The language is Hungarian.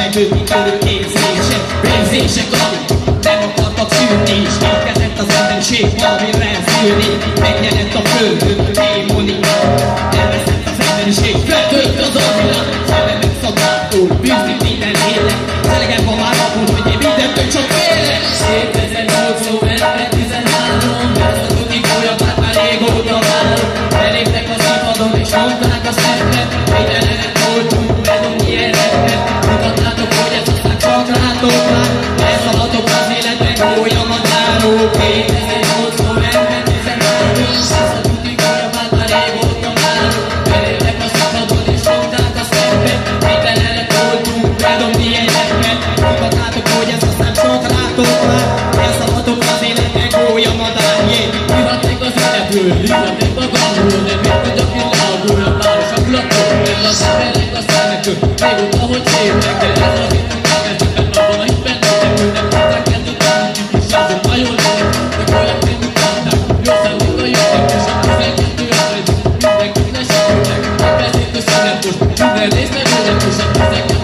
Erdőkitörő képzések, pénzések, amik nem akartak szűnni, és érkezett az ellenség valamire szűrni. Megjelent a földön démonik, elveszett az ellenség, feltölt az alvilág, szememek szakától, bűzik minden élet. Szelegem van már abból, hogy én mindentől csak félek. 2008. ez a tudik olyakat már régóta várom. Beléptek a színpadon és mondták a szerepet, végtelenek voltunk, medom ilyeneket. Mutatnátok, hogy ez aztán csak látok már, elszalatok az életben, gólyam a záró. 2008. november 13. ez a tudik olyakat már régóta várom. Beléptek a színpadon és mondták a szerepet, végtelenek voltunk, medom ilyeneket. Mutatnátok, hogy ez aztán csak látok már, elszalatok az életben, gólyam a záró. Hivatnék az életből, hivatnék magamról, de mit mondjak itt leagul a város a plakon, mert az emberek a szemekről, régóta hogy szépnek, de ez az itt elkezdőben abban a hitben, nem ülnek, tudták el tudni, kis azon nagyon leszek, de olyat nem mutatták, jó szemlik a jöttek, és a 12 előtt, mindenkit lesegülnek, elkezdték a szünet most, minden részben ülnek, és a 12